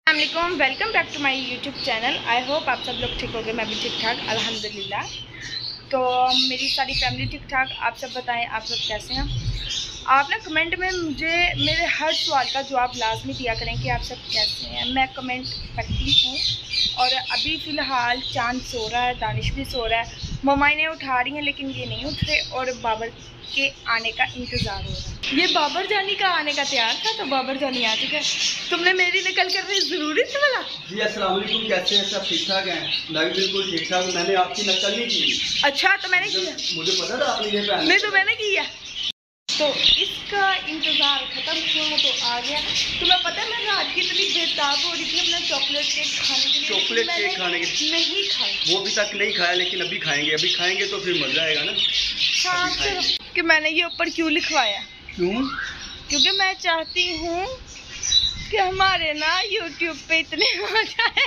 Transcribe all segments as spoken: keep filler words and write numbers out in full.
अस्सलामुअलैकुम, welcome back to my YouTube channel. I hope आप सब लोग ठीक होंगे, मैं भी ठीक ठाक अल्हम्दुलिल्लाह। तो मेरी सारी फैमिली ठीक ठाक। आप सब बताएं, आप सब कैसे हैं? आप ना कमेंट में मुझे मेरे हर सवाल का जवाब लाजमी दिया करें कि आप सब कैसे हैं। मैं कमेंट पढ़ती हूँ और अभी फ़िलहाल चांद सो रहा है, दानिश भी सो रहा है, ममाइने उठा रही हैं लेकिन ये नहीं उठ रहे और बाबर के आने का इंतज़ार हो रहा है। ये बाबर जानी का आने का तैयार था तो बाबर जानी आ चुका है। तुमने मेरी निकल कर रही ज़रूरी थी बोला जी। अस्सलाम वालेकुम, कैसे हैं सब? ठीक ठाक हैं? मैं भी बिल्कुल ठीक ठाक। मैंने आपकी नकल नहीं की। अच्छा, तो मैंने किया। मुझे पता था आपने ये पहना। नहीं तो मैंने किया। तो इसका इंतज़ार ख़त्म हुआ तो आ गया। तुम्हें पता है मैं रात की इतनी बेताब हो रही थी अपना चॉकलेट केक खाने के लिए। चॉकलेट केक खाने के लिए नहीं खाया, वो भी तक नहीं खाया, लेकिन अभी खाएंगे। अभी खाएंगे तो फिर मजा आएगा ना। हाँ, कि मैंने ये ऊपर क्यों लिखवाया? क्यों? क्योंकि मैं चाहती हूँ कि हमारे ना यूट्यूब पे इतने आ जाए,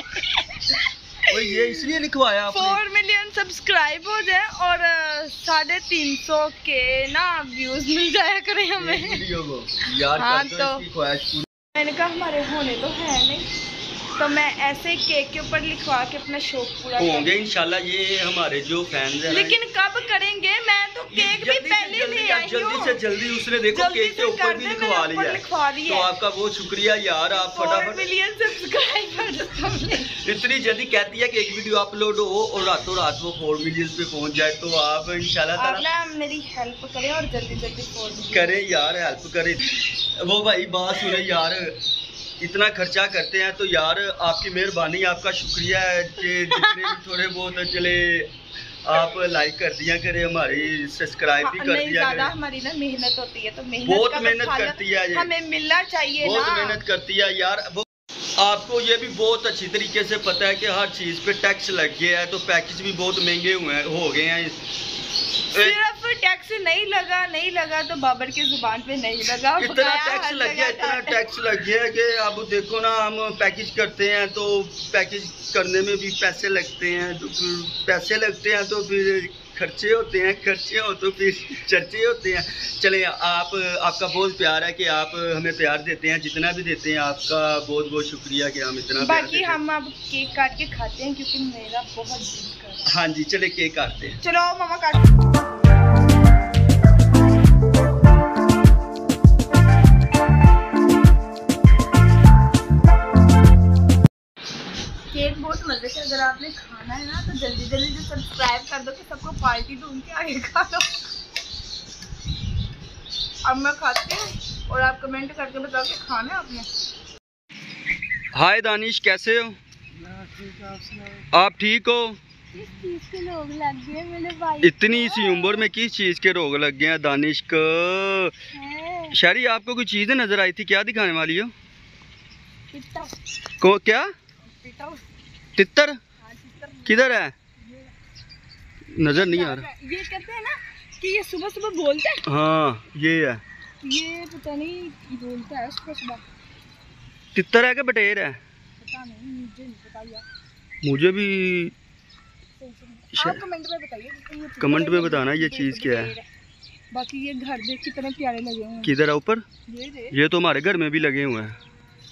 ये इसलिए लिखवाया आपने? फोर मिलियन सब्सक्राइब हो जाए और साढ़े तीन सौ के ना व्यूज मिल जाया करें हमें वीडियो को। यार हाँ, तो तो इसकी ख्वाहिश पूरी। मैंने कहा हमारे होने तो है नहीं, तो मैं ऐसे केक के ऊपर लिखवा के अपना शौक पूरा होंगे इंशाल्लाह। ये हमारे जो फैंस हैं, लेकिन कब करेंगे? मैं तो केक भी पहले ले आई हूं। जल्दी से जल्दी उसने देखो केक के ऊपर भी लिखवा लिया है। तो आपका बहुत शुक्रिया यार, आप फटाफट मिलियन सब्सक्राइबर्स। इतनी जल्दी कहती है कि एक वीडियो अपलोड हो और रातों रात वो फोर मिलियन पे पहुंच जाए, तो आप इंशाल्लाह ताला मेरी हेल्प करें और जल्दी जल्दी फोर मिलियन करें यार, हेल्प करें। वो भाई बात सुने यार, इतना खर्चा करते हैं तो यार आपकी मेहरबानी, आपका शुक्रिया है कि जितने भी थोड़े बहुत चले आप लाइक कर दिया करें, हमारी सब्सक्राइब भी कर दिया करें। हमारी ना मेहनत होती है तो मेहनत बहुत मेहनत करती है ये, हमें मिलना चाहिए, बहुत मेहनत करती है यार। वो आपको ये भी बहुत अच्छी तरीके से पता है कि हर चीज़ पे टैक्स लग गया है, तो पैकेज भी बहुत महंगे हुए हैं हो गए हैं। सिर्फ टैक्स नहीं लगा नहीं लगा तो बाबर की जुबान पे नहीं लगा, इतना टैक्स लग गया, इतना टैक्स लग गया कि अब देखो ना, हम पैकेज करते हैं तो पैकेज करने में भी पैसे लगते हैं, तो पैसे लगते हैं तो फिर खर्चे होते हैं, खर्चे हो तो फिर चर्चे होते हैं। चले, आप आपका बहुत प्यार है कि आप हमें प्यार देते हैं, जितना भी देते हैं आपका बहुत बहुत शुक्रिया कि हम इतना बाकी हम अब केक काट के खाते हैं क्योंकि मेरा बहुत दिल कर रहा है। हाँ जी, चले केक काटते हैं। चलो मामा काट। केक बहुत मजे से, अगर आपने खाना है ना तो जल्दी जल्दी से सब्सक्राइब कर दो कि सबको पार्टी दूं के आगे खा लो। अब मैं खाती हूँ और आप कमेंट करके बताओ कि खाना है आपने। हाय दानिश, कैसे हो? आप ठीक हो? किस चीज के रोग लग गए मेरे भाई? इतनी सी उम्र में किस चीज के रोग लग गए हैं दानिश को? शहरी, आपको कोई चीज नजर आई थी, क्या दिखाने वाली हो? को क्या? तितर? किधर है? नजर नहीं आ रहा। ये कहते हैं ना कि ये सुबह सुबह बोलता है। हाँ, ये है। ये पता नहीं बोलता है सुबह सुबह। तितर है कि बटेर है? पता नहीं, मुझे नहीं पता यार। मुझे भी आप कमेंट में बताइए, कमेंट में बताना ये चीज क्या है। बाकी ये घर देख कितने प्यारे लगे हुए हैं। किधर है? ऊपर? ये ये तो हमारे घर में भी लगे हुए हैं।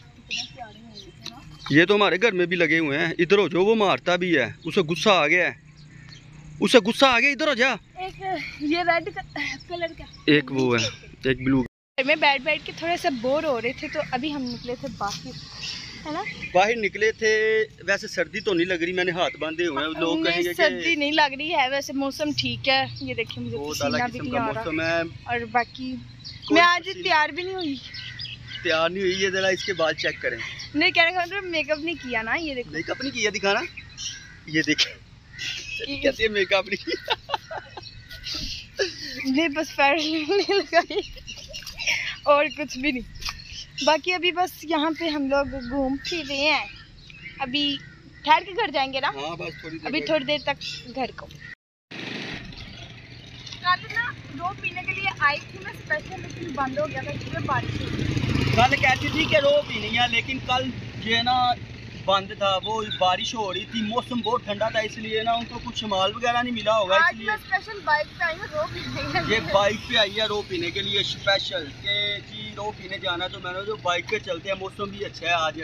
ये तो हमारे घर में भी लगे हुए हैं। इधर हो जो, वो मारता भी है, उसे गुस्सा आ गया है, उसे गुस्सा आ गया। इधर हो जा। एक ये रेड कलर का, एक वो है, एक ब्लू। में बैठ बैठ के थोड़े से बोर हो रहे थे तो अभी हम निकले थे बाहर, है ना? बाहर निकले थे। वैसे सर्दी तो नहीं लग रही, मैंने हाथ बांधे हुए हैं। लोग कहेंगे सर्दी नहीं लग रही है, वैसे मौसम ठीक है। ये देखिए मुझे पसीना भी नहीं आ रहा। और बाकी मैं आज तैयार भी नहीं हुई। तैयार नहीं हुई? ये जरा इसके बाल चेक करें। नहीं, कहने का मतलब मेकअप नहीं किया ना। ये देखो, मेकअप नहीं किया, दिखाना। ये देखें कैसे मेकअप नहीं किया। नहीं, बस फेयर लगाई और कुछ भी नहीं। बाकी अभी बस यहाँ पे हम लोग घूम फिर रहे हैं। अभी ठहर के घर जाएंगे ना। हाँ, बस थोड़ी देर अभी थोड़ी देर तक घर को। कल ना रो पीने के लिए आई थी मैं स्पेशल, लेकिन बंद हो गया था क्योंकि बारिश हो गई। कल कहती थी कि रो पीनी है, लेकिन कल ये ना बंद था, वो बारिश हो रही थी, मौसम बहुत ठंडा था, इसलिए ना उनको कुछ माल वगैरह नहीं मिला होगा। आज मैं स्पेशल बाइक पे आई हूँ रो पीने। ये बाइक पे आई है रो पीने के लिए स्पेशल, के जी रो पीने जाना। तो मैंने जो बाइक पे चलते हैं, मौसम भी अच्छा है आज,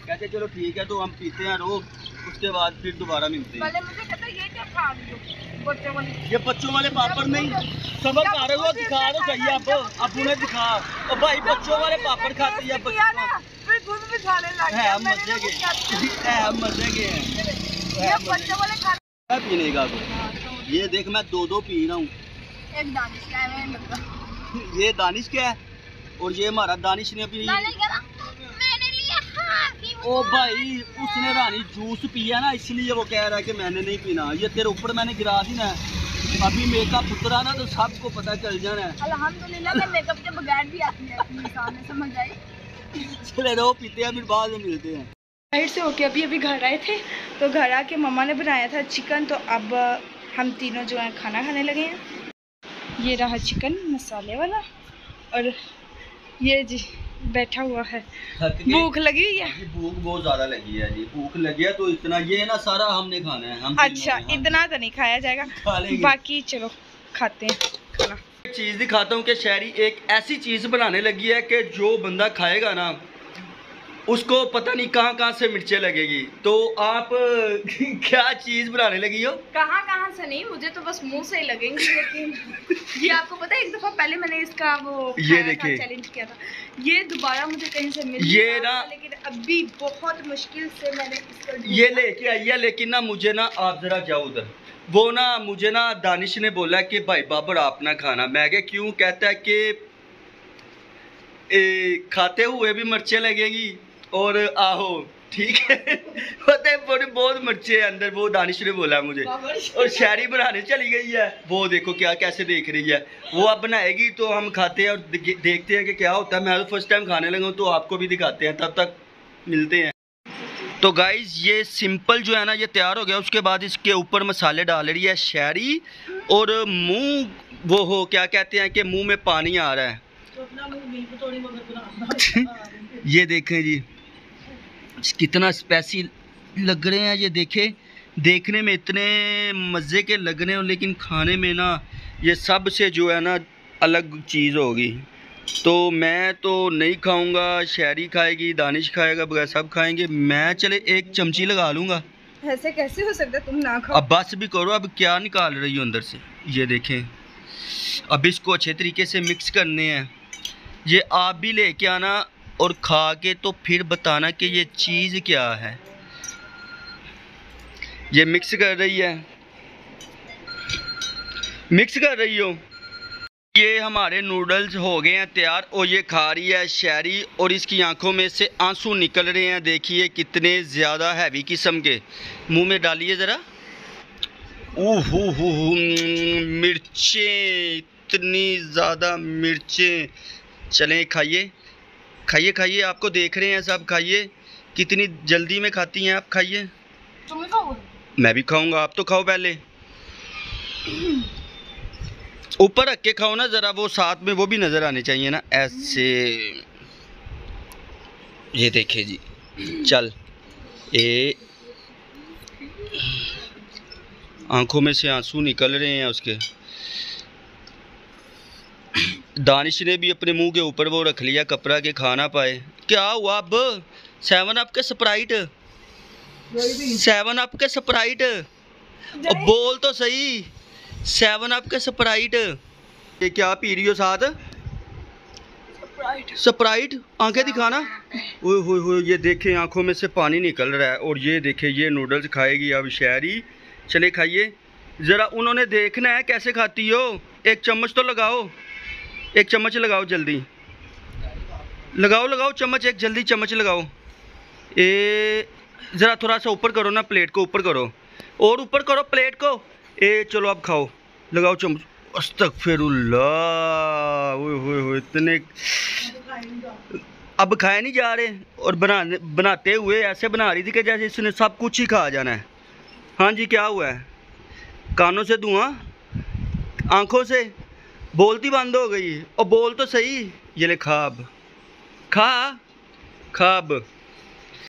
कहते चलो ठीक है, तो हम पीते हैं रोज, उसके बाद फिर दोबारा मिलते हैं। पहले मुझे कहता ये क्या खा रही हो बच्चों वाली? ये बच्चों वाले पापड़ नहीं, सबर कर रहे हो, दिखा रहे हो सही आप, अब उन्हें दिखा। और भाई बच्चों वाले पापड़ खाती है बच्चों, फिर दूध भी खाने लग है गया। हम मजे के, है हम मजे के हैं। ये बच्चों वाले खा पीने का तो ये देख मैं दो दो पी रहा हूँ। एक दानिश का है, मैंने लगा। ये दानिश क्या है और ये हमारा दानिश ने अपनी, मैंने लिया। हाँ, ओ भाई उसने रानी जूस पिया ना, इसलिए वो कह रहा है कि मैंने नहीं पीना। ये तेरे ऊपर मैंने गिरा दी ना, अभी मेकअप उतरा ना तो सबको पता चल जाना है। अल्हम्दुलिल्लाह मैं मेकअप के बगैर भी आती है इंसान है, समझ आई। चले रहो पीते हैं, फिर बाद में मिलते हैं। साइड से होके अभी अभी घर आए थे, तो घर आके मम्मा ने बनाया था चिकन, तो अब हम तीनों जो है खाना खाने लगे हैं। ये रहा चिकन मसाले वाला, और ये जी बैठा हुआ है, भूख लगी हुई है। भूख बहुत ज्यादा लगी है जी, भूख लगी है तो इतना ये ना सारा हमने खाना है हम। अच्छा इतना तो नहीं खाया जाएगा, बाकी चलो खाते हैं खाना। एक चीज दिखाता हूँ कि शहरी एक ऐसी चीज बनाने लगी है कि जो बंदा खाएगा ना उसको पता नहीं कहाँ कहाँ से मिर्चें लगेगी। तो आप क्या चीज बनाने लगी हो? कहाँ कहाँ से नहीं, मुझे तो बस मुंह से ही लगेंगे। लेकिन ये आपको पता है एक दफा पहले मैंने इसका वो ये देखिए चैलेंज किया था, ये दोबारा मुझे कहीं से मिल ये ना, लेकिन अभी बहुत मुश्किल से मैंने इसको ये लेके आई है। लेकिन ना मुझे ना आप जरा जाओ उधर, वो ना मुझे ना दानिश ने बोला कि भाई बाबर आप ना खाना। मैं क्या क्यों? कहता है कि ए, खाते हुए भी मिर्चें लगेगी और आहो ठीक है। पता है बड़ी बहुत मिर्चे अंदर, वो दानिश ने बोला मुझे। और शहरी बनाने चली गई है, वो देखो क्या कैसे देख रही है। वो अब बनाएगी तो हम खाते हैं और देखते हैं कि क्या होता है। मैं तो फर्स्ट टाइम खाने लगा हूँ, तो आपको भी दिखाते हैं, तब तक मिलते हैं। तो गाइज ये सिंपल जो है ना ये तैयार हो गया। उसके बाद इसके ऊपर मसाले डाल रही है शहरी, और मुंह वो हो क्या कहते हैं कि मुंह में पानी आ रहा है। ये देखें जी कितना स्पाइसी लग रहे हैं, ये देखें देखने में इतने मज़े के लग रहे हैं, लेकिन खाने में ना ये सब से जो है ना अलग चीज़ होगी। तो मैं तो नहीं खाऊंगा, शहरी खाएगी, दानिश खाएगा, बगैर सब खाएंगे। मैं चले एक चमची लगा लूँगा। ऐसे कैसे हो सकता है, तुम ना खाओ। अब बस भी करो, अब क्या निकाल रही हो अंदर से। ये देखें अब इसको अच्छे तरीके से मिक्स करने हैं। ये आप भी लेके आना और खा के तो फिर बताना कि ये चीज़ क्या है। ये मिक्स कर रही है, मिक्स कर रही हो। ये हमारे नूडल्स हो गए हैं तैयार, और ये खा रही है शहरी, और इसकी आंखों में से आंसू निकल रहे हैं। देखिए कितने ज़्यादा हैवी किस्म के। मुंह में डालिए ज़रा। ओह हो हो मिर्चें, इतनी ज़्यादा मिर्चें। चलें खाइए खाइए खाइए, आपको देख रहे हैं सब, खाइए। कितनी जल्दी में खाती हैं आप, खाइए। तुम खाओ? मैं भी खाऊंगा, आप तो खाओ पहले। ऊपर रख के खाओ ना ज़रा, वो साथ में वो भी नज़र आने चाहिए ना, ऐसे। ये देखिए जी, चल ए आंखों में से आंसू निकल रहे हैं उसके। दानिश ने भी अपने मुंह के ऊपर वो रख लिया कपड़ा के खा ना पाए। क्या हुआ अब? सेवन अप के स्प्राइट, सेवन अप के स्प्राइट, बोल तो सही। सेवन अप के स्प्राइट। ये क्या पी रही हो साथ? स्प्राइट। स्प्राइट, आंखें दिखाना। ओए होए होए, ये देखें आंखों में से पानी निकल रहा है। और ये देखें ये नूडल्स खाएगी अब शहरी। चले खाइए ज़रा, उन्होंने देखना है कैसे खाती हो। एक चम्मच तो लगाओ, एक चम्मच लगाओ जल्दी, लगाओ लगाओ चम्मच, एक जल्दी चम्मच लगाओ। ए ज़रा थोड़ा सा ऊपर करो ना, प्लेट को ऊपर करो, और ऊपर करो प्लेट को। ए चलो अब खाओ, लगाओ चम्मच। अस्तगफिरुल्लाह, ओए होए होए, इतने अब खाए नहीं जा रहे। और बनाने बनाते हुए ऐसे बना रही थी कि जैसे इसने सब कुछ ही खा जाना है। हाँ जी क्या हुआ है? कानों से धुआं, आंखों से, बोलती बंद हो गई। और बोल तो सही। ये ले खाब, खा खाब।